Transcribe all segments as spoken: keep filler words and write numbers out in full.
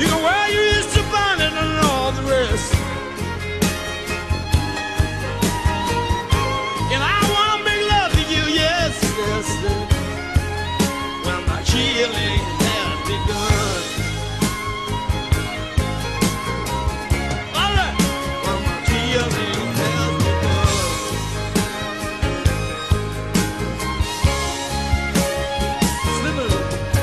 You can wear your Easter bonnet and all the rest. And I wanna make love to you, yes, yes, yes. Well, my healing has begun. All right. Well, my healing has begun. Slip it.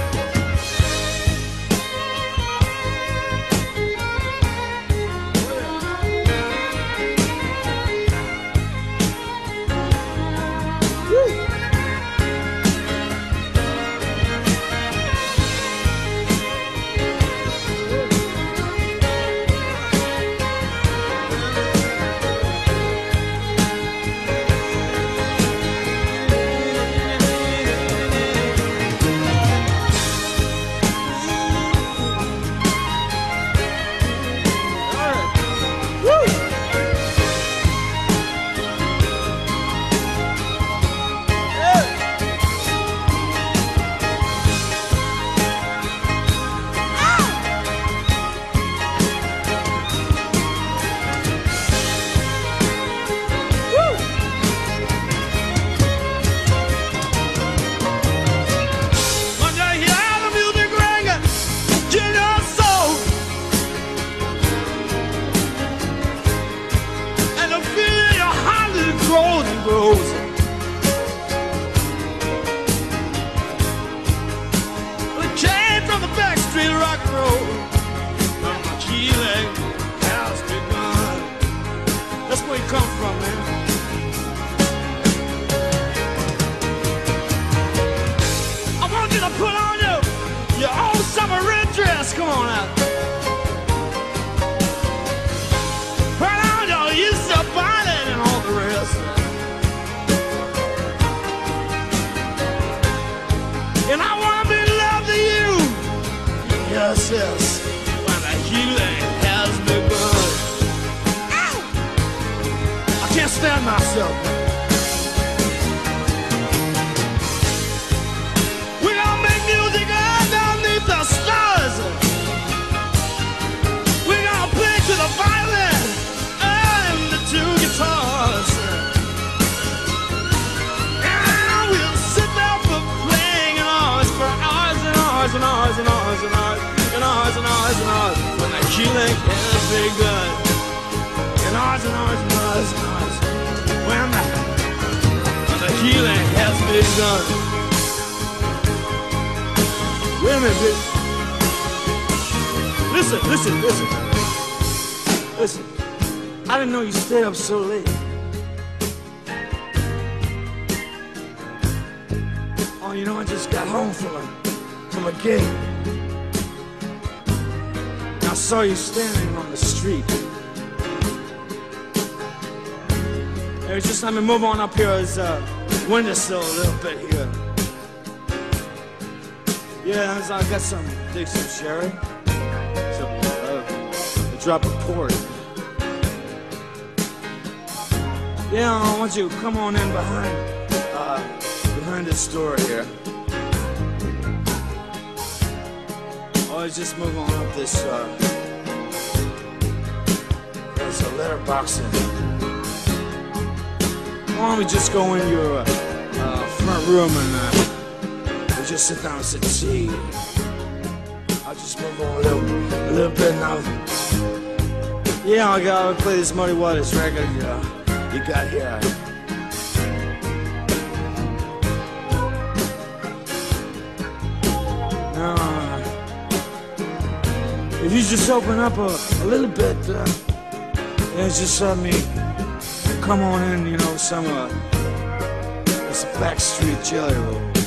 Up so late. Oh, you know, I just got home from a from a gig. I saw you standing on the street. It was just let me move on up here as uh, windowsill a little bit here. Yeah, as I got some, dig some sherry, some uh, a drop of port. Yeah, I want you to come on in behind, uh, behind this door here. Oh, just move on up this, uh, there's a letterbox in here. Why don't we just go in your, uh, uh front room and, uh, we'll just sit down and sit tea. I'll just move on a little, a little bit now. Yeah, I gotta play this Muddy Waters record, yeah. You got here. Now, uh, if you just open up a, a little bit, uh, and just let me come on in, you know, some uh, it's a backstreet jelly roll.